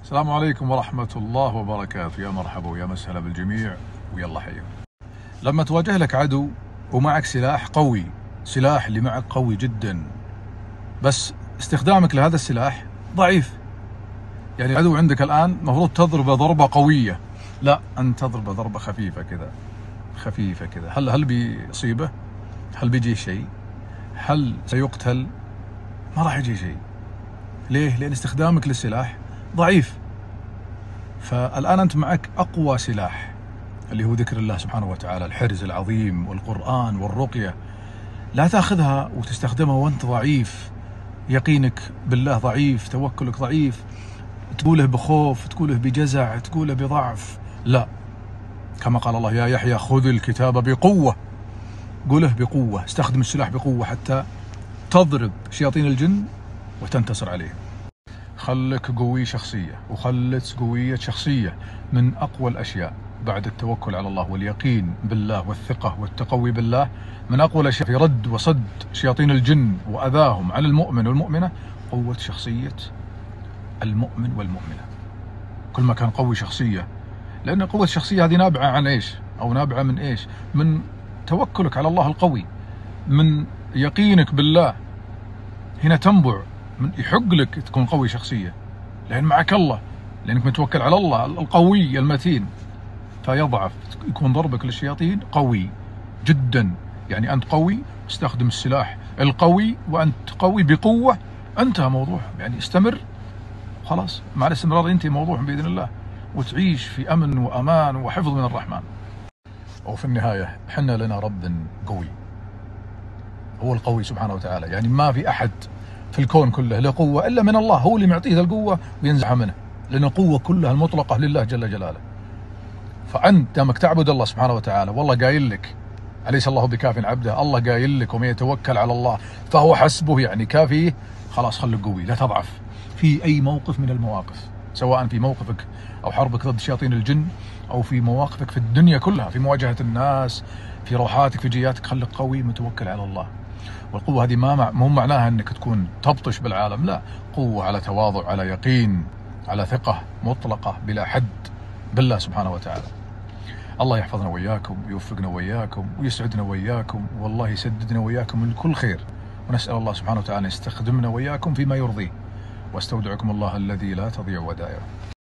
السلام عليكم ورحمة الله وبركاته. يا مرحبا ويا مسهلا بالجميع ويلا حيهم. لما تواجه لك عدو ومعك سلاح قوي، سلاح اللي معك قوي جدا، بس استخدامك لهذا السلاح ضعيف. يعني العدو عندك الآن مفروض تضربه ضربة قوية، لا أنت تضربه ضربة خفيفة كذا، خفيفة كذا. هل بيصيبه؟ هل بيجي شيء؟ هل سيقتل؟ ما راح يجي شيء. ليه؟ لأن استخدامك للسلاح ضعيف. فالآن أنت معك أقوى سلاح اللي هو ذكر الله سبحانه وتعالى، الحرز العظيم والقرآن والرقية. لا تأخذها وتستخدمها وأنت ضعيف، يقينك بالله ضعيف، توكلك ضعيف، تقوله بخوف، تقوله بجزع، تقوله بضعف. لا، كما قال الله: يا يحيى خذ الكتاب بقوة. قوله بقوة، استخدم السلاح بقوة حتى تضرب شياطين الجن وتنتصر عليهم. خلك قوي شخصية، وخلت قوية شخصية من أقوى الأشياء بعد التوكل على الله واليقين بالله والثقة والتقوي بالله. من أقوى الأشياء في رد وصد شياطين الجن وأذاهم على المؤمن والمؤمنة قوة شخصية المؤمن والمؤمنة. كل ما كان قوي شخصية، لأن قوة الشخصية هذه نابعة عن إيش؟ أو نابعة من إيش؟ من توكلك على الله القوي، من يقينك بالله. هنا تنبع من يحق لك تكون قوي شخصية، لأن معك الله، لأنك متوكل على الله القوي المتين، فيضعف. يكون ضربك للشياطين قوي جدا. يعني أنت قوي، استخدم السلاح القوي، وأنت قوي بقوة، انتهى موضوع. يعني استمر خلاص، مع الاستمرار ينتهي موضوع بإذن الله، وتعيش في أمن وأمان وحفظ من الرحمن. وفي النهاية حنا لنا رب قوي، هو القوي سبحانه وتعالى. يعني ما في أحد في الكون كله له قوة إلا من الله، هو اللي معطيه القوة وينزعها منه، لأن القوة كلها المطلقة لله جل جلاله. فأنت دامك تعبد الله سبحانه وتعالى، والله قايل لك: أليس الله بكاف عبده؟ الله قايل لك: ومن يتوكل على الله فهو حسبه، يعني كافيه. خلاص خليك قوي، لا تضعف في أي موقف من المواقف، سواء في موقفك أو حربك ضد شياطين الجن، أو في مواقفك في الدنيا كلها، في مواجهة الناس، في روحاتك، في جياتك. خليك قوي متوكل على الله. والقوة هذه مو معناها أنك تكون تبطش بالعالم، لا، قوة على تواضع، على يقين، على ثقة مطلقة بلا حد بالله سبحانه وتعالى. الله يحفظنا وياكم، ويوفقنا وياكم، ويسعدنا وياكم، والله يسددنا وياكم لكل خير. ونسأل الله سبحانه وتعالى أن يستخدمنا وياكم فيما يرضيه. واستودعكم الله الذي لا تضيع ودائعه.